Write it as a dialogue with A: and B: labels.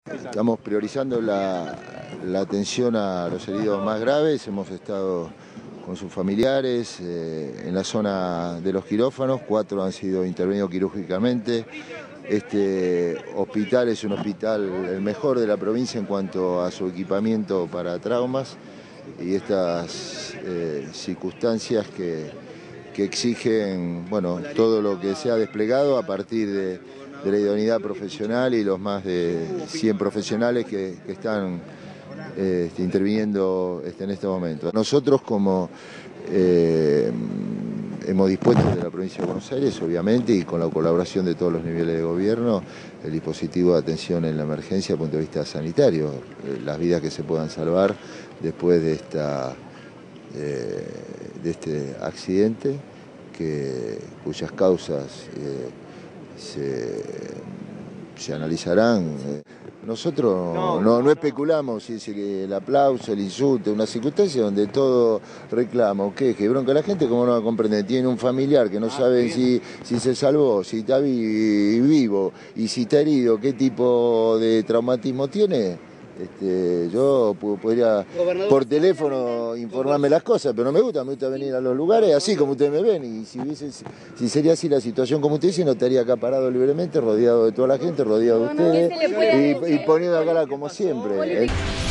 A: Estamos priorizando la atención a los heridos más graves. Hemos estado con sus familiares en la zona de los quirófanos. 4 han sido intervenidos quirúrgicamente. Este hospital es un hospital el mejor de la provincia en cuanto a su equipamiento para traumas y estas circunstancias que exigen, bueno, todo lo que se ha desplegado a partir de la idoneidad profesional y los más de 100 profesionales que están interviniendo en este momento. Nosotros, como hemos dispuesto de la provincia de Buenos Aires, obviamente, y con la colaboración de todos los niveles de gobierno, el dispositivo de atención en la emergencia desde el punto de vista sanitario, las vidas que se puedan salvar después de este accidente, cuyas causas se analizarán. Nosotros no especulamos si es el aplauso, el insulto, una circunstancia donde todo reclamo, queje, bronca. La gente, como no va a comprender, tiene un familiar que no sabe si se salvó, si está vivo y si está herido, qué tipo de traumatismo tiene. Yo podría por teléfono informarme las cosas, pero no me gusta venir a los lugares así como ustedes me ven, y si sería así la situación como ustedes dicen, no estaría acá parado libremente, rodeado de toda la gente, rodeado de ustedes y poniendo la cara como siempre.